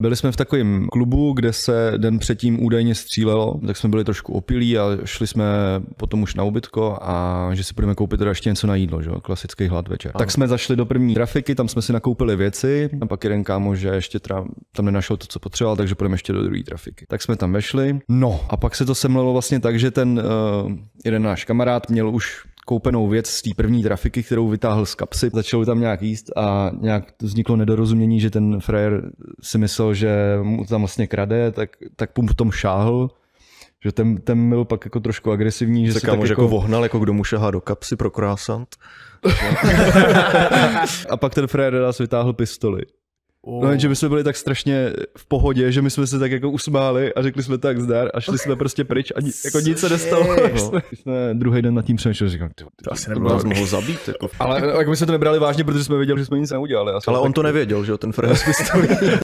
Byli jsme v takovém klubu, kde se den předtím údajně střílelo, tak jsme byli trošku opilí a šli jsme potom už na ubytko a že si budeme koupit teda ještě něco na jídlo, že? Klasický hlad večer. Tak jsme zašli do první trafiky, tam jsme si nakoupili věci a pak jeden kámo, že ještě tam nenašel to, co potřeboval, takže půjdeme ještě do druhé trafiky. Tak jsme tam vešli. No a pak se to semlelo vlastně tak, že ten jeden náš kamarád měl už koupenou věc z té první trafiky, kterou vytáhl z kapsy. Začal tam nějak jíst a nějak vzniklo nedorozumění, že ten frajer si myslel, že mu tam vlastně krade, tak potom šáhl. Že ten byl pak jako trošku agresivní. Že se kámoš jako vohnal, jako kdo mu šahá do kapsy pro croissant. A pak ten frajer nás vytáhl pistoli. No jenže my jsme byli tak strašně v pohodě, že my jsme se tak jako usmáli a řekli jsme tak zdar a šli jsme prostě pryč a jako nic se nestalo. Jsme druhý den nad tím přemýšleli, říkám, to asi nebylo, nás mohl zabít. Jako. Ale jako my jsme to nebrali vážně, protože jsme věděli, že jsme nic neudělali. Ale on to nevěděl, že ten frajer s pistolí.